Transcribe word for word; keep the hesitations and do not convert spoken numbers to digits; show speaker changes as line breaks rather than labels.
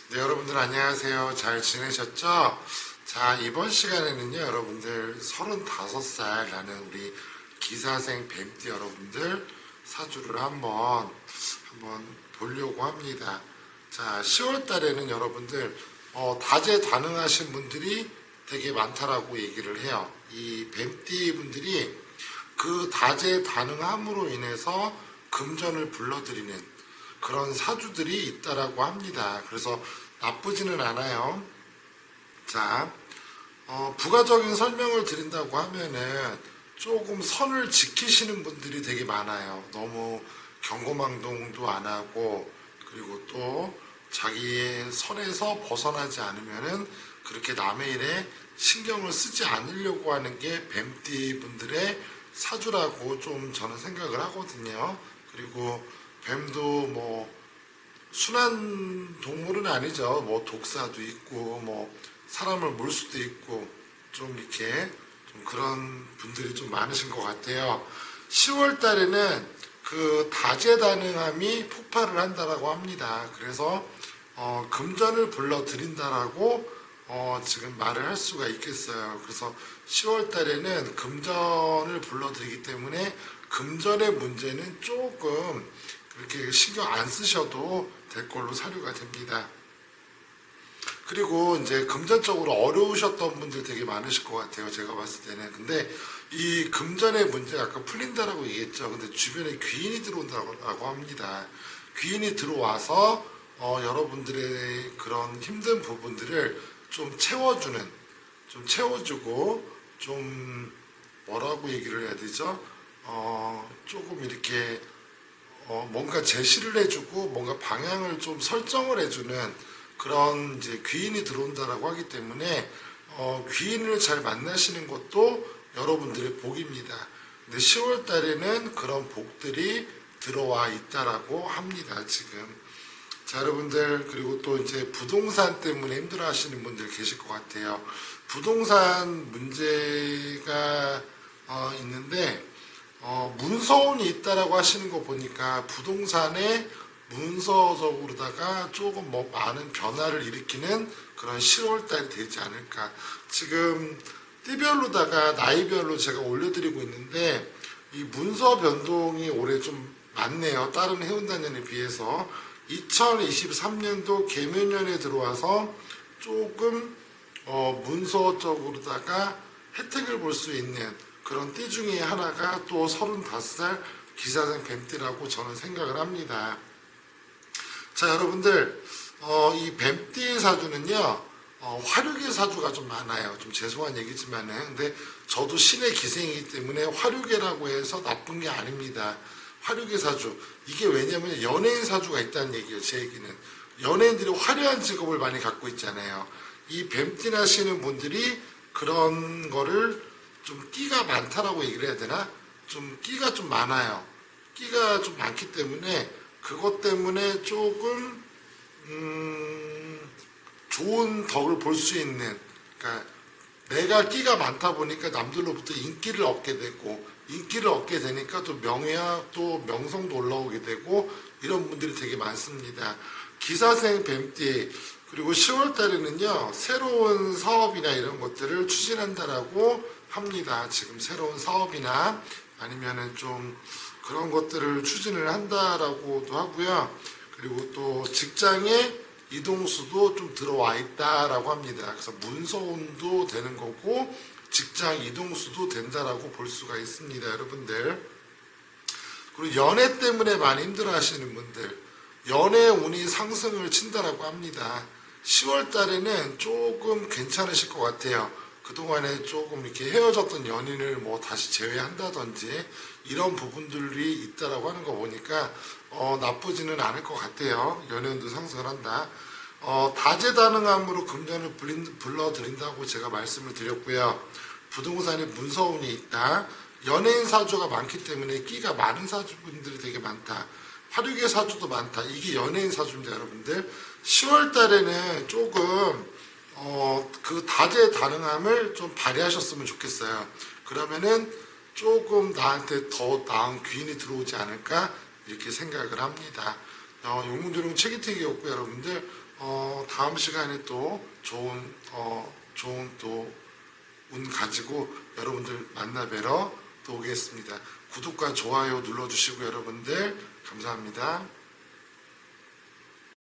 네, 여러분들 안녕하세요. 잘 지내셨죠? 자, 이번 시간에는요, 여러분들 서른다섯 살라는 우리 기사생 뱀띠 여러분들 사주를 한번, 한번 보려고 합니다. 자, 시월 달에는 여러분들, 어, 다재다능하신 분들이 되게 많다라고 얘기를 해요. 이 뱀띠 분들이 그 다재다능함으로 인해서 금전을 불러들이는 그런 사주들이 있다라고 합니다. 그래서 나쁘지는 않아요. 자, 어, 부가적인 설명을 드린다고 하면은 조금 선을 지키시는 분들이 되게 많아요. 너무 경고망동도 안 하고, 그리고 또 자기의 선에서 벗어나지 않으면은 그렇게 남의 일에 신경을 쓰지 않으려고 하는 게 뱀띠 분들의 사주라고 좀 저는 생각을 하거든요. 그리고 뱀도 뭐 순한 동물은 아니죠. 뭐 독사도 있고 뭐 사람을 물 수도 있고 좀 이렇게 좀 그런 분들이 좀 많으신 것 같아요. 시월 달에는 그 다재다능함이 폭발을 한다라고 합니다. 그래서 어, 금전을 불러들인다라고 어, 지금 말을 할 수가 있겠어요. 그래서 시월 달에는 금전을 불러들이기 때문에 금전의 문제는 조금 그렇게 신경 안 쓰셔도 될 걸로 사료가 됩니다. 그리고 이제 금전적으로 어려우셨던 분들 되게 많으실 것 같아요. 제가 봤을 때는. 근데 이 금전의 문제가 아까 풀린다라고 얘기했죠. 근데 주변에 귀인이 들어온다고 합니다. 귀인이 들어와서 어, 여러분들의 그런 힘든 부분들을 좀 채워주는, 좀 채워주고, 좀 뭐라고 얘기를 해야 되죠? 어, 조금 이렇게 어, 뭔가 제시를 해주고 뭔가 방향을 좀 설정을 해주는 그런 이제 귀인이 들어온다라고 하기 때문에 어, 귀인을 잘 만나시는 것도 여러분들의 복입니다. 근데 시월 달에는 그런 복들이 들어와 있다라고 합니다. 지금. 자, 여러분들, 그리고 또 이제 부동산 때문에 힘들어 하시는 분들 계실 것 같아요. 부동산 문제가 어, 있는데 어, 문서운이 있다라고 하시는 거 보니까 부동산에 문서적으로다가 조금 뭐 많은 변화를 일으키는 그런 시월 달이 되지 않을까. 지금 띠별로다가 나이별로 제가 올려드리고 있는데 이 문서 변동이 올해 좀 많네요. 다른 해운단년에 비해서. 이천이십삼 년도 개묘년에 들어와서 조금 어, 문서적으로다가 혜택을 볼 수 있는 그런 띠 중에 하나가 또 서른다섯 살 기사생 뱀띠라고 저는 생각을 합니다. 자, 여러분들, 어, 이 뱀띠 사주는요, 어, 화류계 사주가 좀 많아요. 좀 죄송한 얘기지만은. 근데 저도 신의 기생이기 때문에 화류계라고 해서 나쁜 게 아닙니다. 화류계 사주. 이게 왜냐면 연예인 사주가 있다는 얘기예요, 제 얘기는. 연예인들이 화려한 직업을 많이 갖고 있잖아요. 이 뱀띠 나시는 분들이 그런 거를 좀 끼가 많다라고 얘기를 해야 되나? 좀 끼가 좀 많아요. 끼가 좀 많기 때문에 그것 때문에 조금 음, 좋은 덕을 볼 수 있는, 그러니까 내가 끼가 많다 보니까 남들로부터 인기를 얻게 되고 인기를 얻게 되니까 또 명예와 또 명성도 올라오게 되고 이런 분들이 되게 많습니다. 기사생 뱀띠, 그리고 시월 달에는요 새로운 사업이나 이런 것들을 추진한다라고 합니다. 지금 새로운 사업이나 아니면은 좀 그런 것들을 추진을 한다라고도 하고요. 그리고 또 직장에 이동수도 좀 들어와 있다라고 합니다. 그래서 문서운도 되는 거고 직장 이동수도 된다라고 볼 수가 있습니다, 여러분들. 그리고 연애 때문에 많이 힘들어 하시는 분들, 연애 운이 상승을 친다라고 합니다. 시월 달에는 조금 괜찮으실 것 같아요. 그동안에 조금 이렇게 헤어졌던 연인을 뭐 다시 재회한다든지 이런 부분들이 있다라고 하는 거 보니까 어, 나쁘지는 않을 것 같아요. 연애운도 상승을 한다. 어, 다재다능함으로 금전을 불러들인다고 제가 말씀을 드렸고요. 부동산에 문서운이 있다. 연예인 사주가 많기 때문에 끼가 많은 사주분들이 되게 많다. 화류계 사주도 많다. 이게 연예인 사주입니다, 여러분들. 시월 달에는 조금 어, 그 다재다능함을 좀 발휘하셨으면 좋겠어요. 그러면은 조금 나한테 더 나은 귀인이 들어오지 않을까 이렇게 생각을 합니다. 어, 용문조룡 책이택이었고 여러분들 어, 다음 시간에 또 좋은 어, 좋은 또 운 가지고 여러분들 만나 뵈러 또 오겠습니다. 구독과 좋아요 눌러주시고 여러분들 감사합니다.